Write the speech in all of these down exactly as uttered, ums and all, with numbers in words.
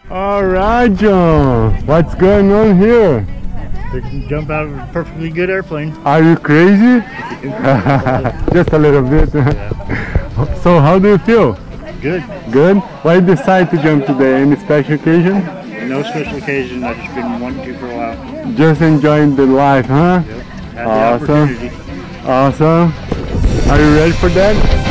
Alright, John. What's going on here? They can jump out of a perfectly good airplane. Are you crazy? Just a little bit. Yeah. So how do you feel? Good. Good? Why did you decide to jump today? Any special occasion? No special occasion. I've just been wanting to for a while. Just enjoying the life, huh? Yep. Had Awesome. the opportunity. Awesome. Are you ready for that?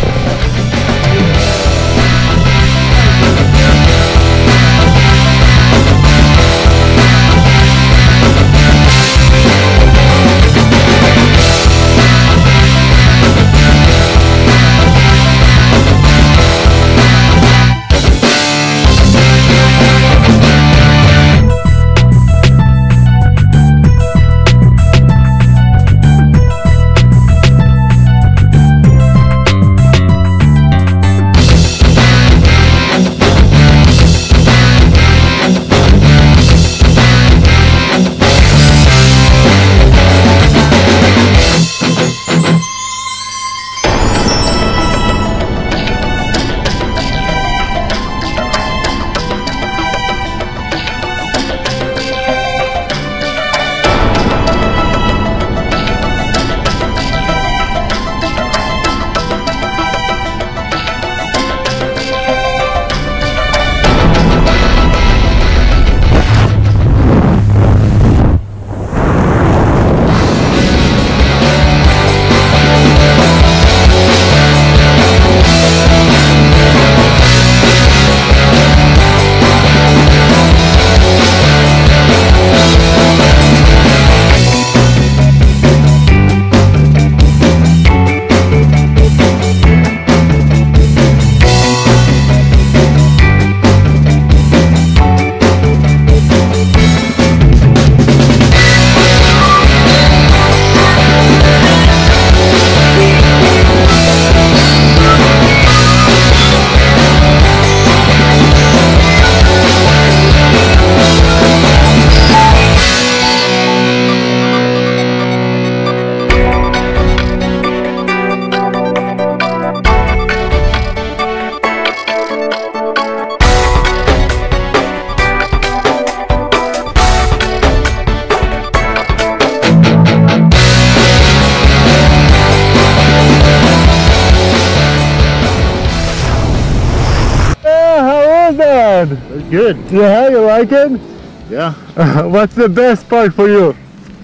That's good. Yeah, you like it? Yeah. What's the best part for you?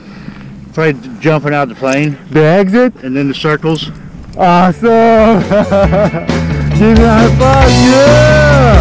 Probably jumping out the plane. The exit? And then the circles. Awesome! Give me a high five, yeah!